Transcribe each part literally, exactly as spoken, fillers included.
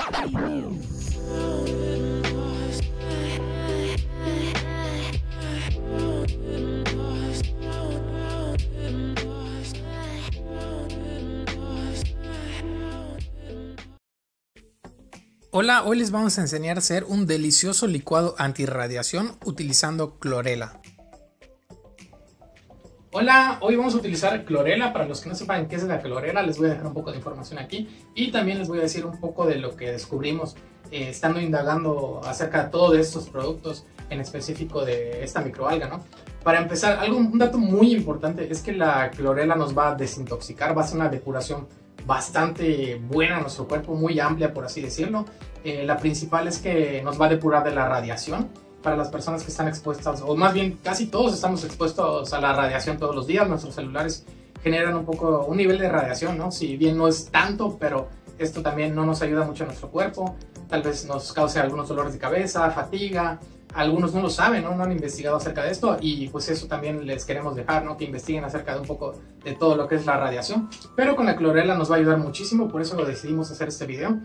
Hola, hoy les vamos a enseñar a hacer un delicioso licuado antirradiación utilizando clorela. Hola, hoy vamos a utilizar clorela. Para los que no sepan qué es la clorela, les voy a dejar un poco de información aquí y también les voy a decir un poco de lo que descubrimos eh, estando indagando acerca de todos estos productos, en específico de esta microalga, ¿no? Para empezar, algo, un dato muy importante es que la clorela nos va a desintoxicar, va a ser una depuración bastante buena a nuestro cuerpo, muy amplia por así decirlo. Eh, la principal es que nos va a depurar de la radiación. Para las personas que están expuestas, o más bien casi todos estamos expuestos a la radiación todos los días. Nuestros celulares generan un poco un nivel de radiación, ¿no? Si bien no es tanto, pero esto también no nos ayuda mucho a nuestro cuerpo. Tal vez nos cause algunos dolores de cabeza, fatiga. Algunos no lo saben, ¿no? No han investigado acerca de esto y pues eso también les queremos dejar, ¿no? Que investiguen acerca de un poco de todo lo que es la radiación. Pero con la clorela nos va a ayudar muchísimo, por eso decidimos hacer este video.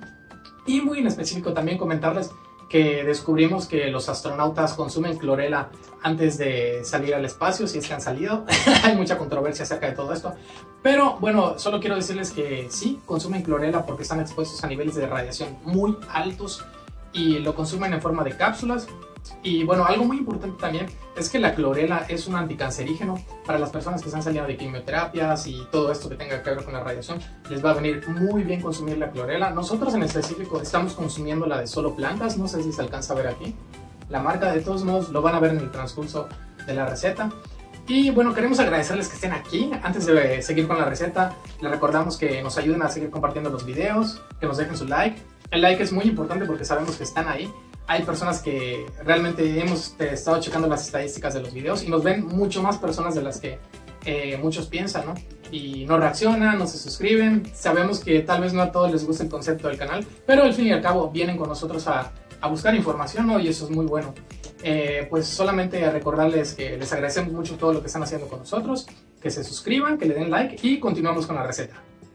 Y muy en específico también comentarles que descubrimos que los astronautas consumen clorela antes de salir al espacio, si es que han salido. Hay mucha controversia acerca de todo esto. Pero bueno, solo quiero decirles que sí, consumen clorela porque están expuestos a niveles de radiación muy altos y lo consumen en forma de cápsulas. Y bueno, algo muy importante también es que la clorela es un anticancerígeno. Para las personas que están saliendo de quimioterapias y todo esto que tenga que ver con la radiación, les va a venir muy bien consumir la clorela. Nosotros en específico estamos consumiendo la de Solo Plantas, no sé si se alcanza a ver aquí la marca, de todos modos lo van a ver en el transcurso de la receta. Y bueno, queremos agradecerles que estén aquí. Antes de seguir con la receta, les recordamos que nos ayuden a seguir compartiendo los videos, que nos dejen su like. El like es muy importante porque sabemos que están ahí. Hay personas que realmente hemos estado checando las estadísticas de los videos y nos ven mucho más personas de las que eh, muchos piensan, ¿no? Y no reaccionan, no se suscriben. Sabemos que tal vez no a todos les gusta el concepto del canal, pero al fin y al cabo vienen con nosotros a, a buscar información, ¿no? Y eso es muy bueno. Eh, pues solamente recordarles que les agradecemos mucho todo lo que están haciendo con nosotros, que se suscriban, que le den like y continuamos con la receta.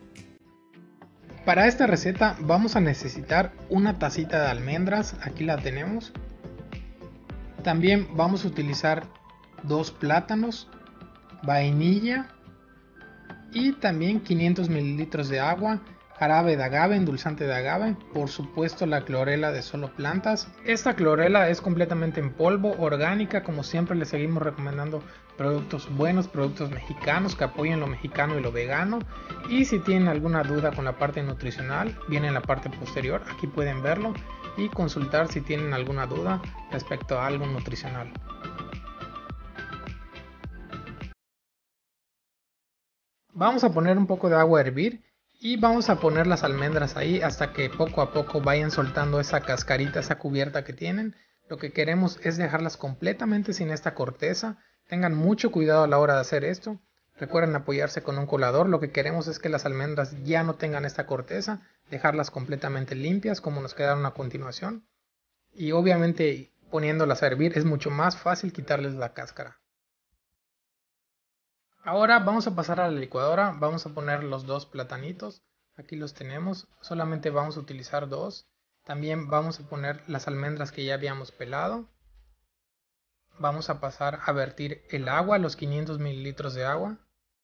Para esta receta vamos a necesitar una tacita de almendras, aquí la tenemos. También vamos a utilizar dos plátanos, vainilla y también quinientos mililitros de agua, jarabe de agave, endulzante de agave, por supuesto la clorela de Solo Plantas. Esta clorela es completamente en polvo, orgánica, como siempre les seguimos recomendando productos buenos, productos mexicanos que apoyen lo mexicano y lo vegano. Y si tienen alguna duda con la parte nutricional, viene en la parte posterior, aquí pueden verlo y consultar si tienen alguna duda respecto a algo nutricional. Vamos a poner un poco de agua a hervir y vamos a poner las almendras ahí hasta que poco a poco vayan soltando esa cascarita, esa cubierta que tienen. Lo que queremos es dejarlas completamente sin esta corteza. Tengan mucho cuidado a la hora de hacer esto. Recuerden apoyarse con un colador. Lo que queremos es que las almendras ya no tengan esta corteza. Dejarlas completamente limpias como nos quedaron a continuación. Y obviamente poniéndolas a hervir es mucho más fácil quitarles la cáscara. Ahora vamos a pasar a la licuadora. Vamos a poner los dos platanitos. Aquí los tenemos. Solamente vamos a utilizar dos. También vamos a poner las almendras que ya habíamos pelado. Vamos a pasar a vertir el agua, los quinientos mililitros de agua.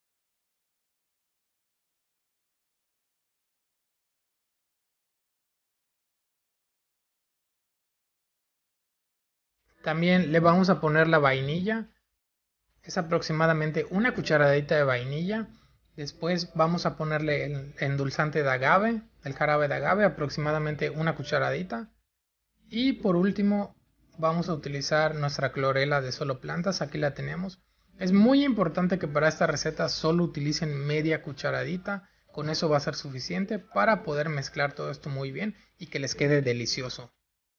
También le vamos a poner la vainilla. Es aproximadamente una cucharadita de vainilla. Después vamos a ponerle el endulzante de agave, el jarabe de agave, aproximadamente una cucharadita. Y por último vamos a utilizar nuestra clorela de Solo Plantas, aquí la tenemos. Es muy importante que para esta receta solo utilicen media cucharadita, con eso va a ser suficiente para poder mezclar todo esto muy bien y que les quede delicioso.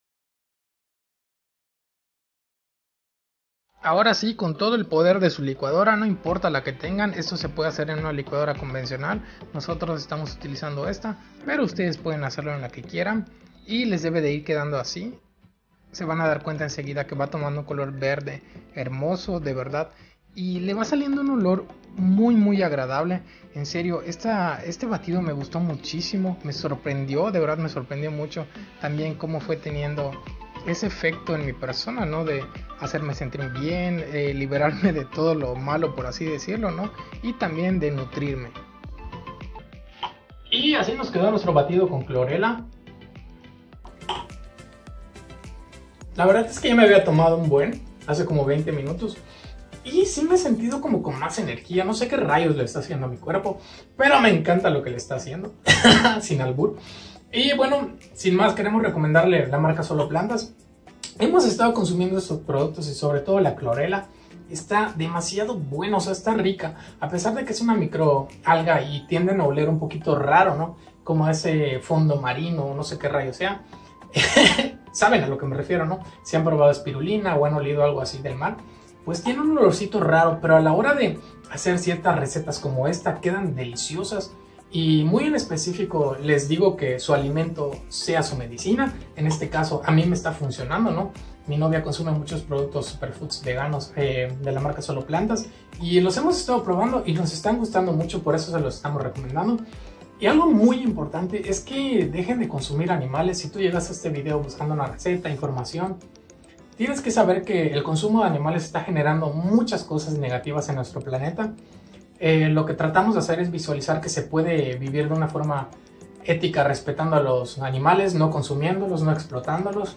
Ahora sí, con todo el poder de su licuadora, no importa la que tengan, esto se puede hacer en una licuadora convencional. Nosotros estamos utilizando esta, pero ustedes pueden hacerlo en la que quieran y les debe de ir quedando así. Se van a dar cuenta enseguida que va tomando un color verde hermoso, de verdad. y le va saliendo un olor muy muy agradable. En serio, esta, este batido me gustó muchísimo, me sorprendió, de verdad me sorprendió mucho también cómo fue teniendo ese efecto en mi persona, ¿no? De hacerme sentir bien, eh, liberarme de todo lo malo, por así decirlo, ¿no? Y también de nutrirme. Y así nos quedó nuestro batido con clorela. La verdad es que ya me había tomado un buen, hace como veinte minutos. Y sí me he sentido como con más energía, no sé qué rayos le está haciendo a mi cuerpo, pero me encanta lo que le está haciendo, sin albur. Y bueno, sin más, queremos recomendarle la marca Solo Plantas. Hemos estado consumiendo estos productos y sobre todo la clorela. Está demasiado bueno, o sea, está rica. A pesar de que es una microalga y tienden a oler un poquito raro, ¿no? Como ese fondo marino, no sé qué rayo sea. Saben a lo que me refiero, ¿no? Si han probado espirulina o han olido algo así del mar, pues tiene un olorcito raro, pero a la hora de hacer ciertas recetas como esta quedan deliciosas. Y muy en específico les digo que su alimento sea su medicina. En este caso a mí me está funcionando, ¿no? Mi novia consume muchos productos superfoods veganos eh, de la marca Solo Plantas y los hemos estado probando y nos están gustando mucho, por eso se los estamos recomendando. Y algo muy importante es que dejen de consumir animales. Si tú llegas a este video buscando una receta, información, tienes que saber que el consumo de animales está generando muchas cosas negativas en nuestro planeta. Eh, lo que tratamos de hacer es visualizar que se puede vivir de una forma ética, respetando a los animales, no consumiéndolos, no explotándolos.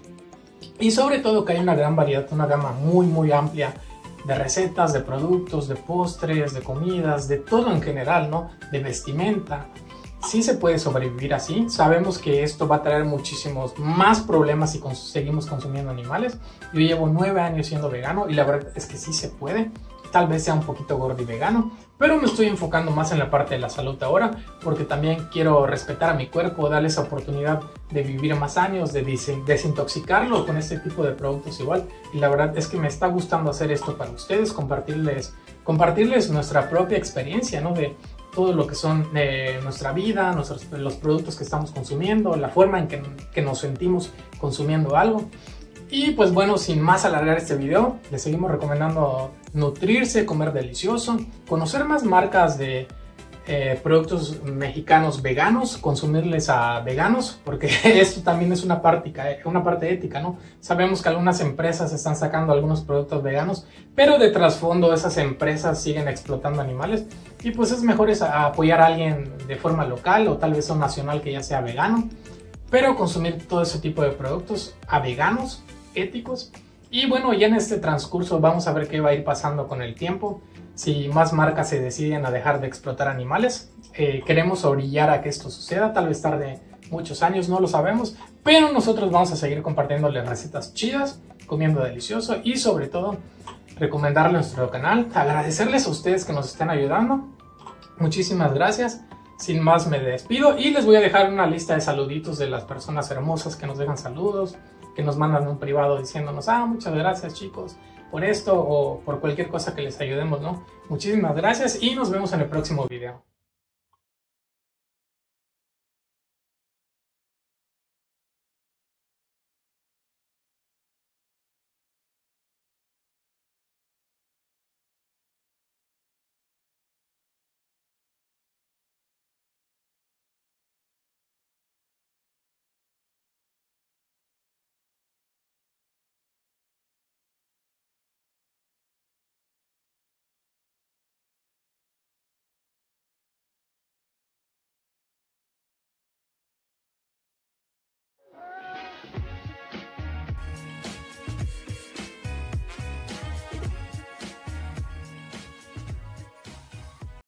Y sobre todo que hay una gran variedad, una gama muy muy amplia de recetas, de productos, de postres, de comidas, de todo en general, ¿no? De vestimenta. Sí se puede sobrevivir así. Sabemos que esto va a traer muchísimos más problemas si cons- seguimos consumiendo animales. Yo llevo nueve años siendo vegano y la verdad es que sí se puede. Tal vez sea un poquito gordo y vegano, pero me estoy enfocando más en la parte de la salud ahora, porque también quiero respetar a mi cuerpo, darle esa oportunidad de vivir más años, de des- desintoxicarlo con este tipo de productos igual. Y la verdad es que me está gustando hacer esto para ustedes, compartirles, compartirles nuestra propia experiencia, ¿no? De todo lo que son eh, nuestra vida, nuestros, los productos que estamos consumiendo, la forma en que, que nos sentimos consumiendo algo. Y pues bueno, sin más alargar este video, les seguimos recomendando nutrirse, comer delicioso, conocer más marcas de eh, productos mexicanos veganos, consumirles a veganos, porque esto también es una parte, una parte ética, ¿no? Sabemos que algunas empresas están sacando algunos productos veganos, pero de trasfondo esas empresas siguen explotando animales y pues es mejor es apoyar a alguien de forma local o tal vez a un nacional que ya sea vegano, pero consumir todo ese tipo de productos a veganos, éticos. Y bueno, ya en este transcurso vamos a ver qué va a ir pasando con el tiempo, si más marcas se deciden a dejar de explotar animales. Eh, queremos orillar a que esto suceda, tal vez tarde muchos años, no lo sabemos, pero nosotros vamos a seguir compartiéndoles recetas chidas, comiendo delicioso y sobre todo recomendarles nuestro canal, agradecerles a ustedes que nos estén ayudando. Muchísimas gracias. Sin más me despido y les voy a dejar una lista de saluditos de las personas hermosas que nos dejan saludos, que nos mandan un privado diciéndonos, ah, muchas gracias chicos por esto o por cualquier cosa que les ayudemos, ¿no? Muchísimas gracias y nos vemos en el próximo video.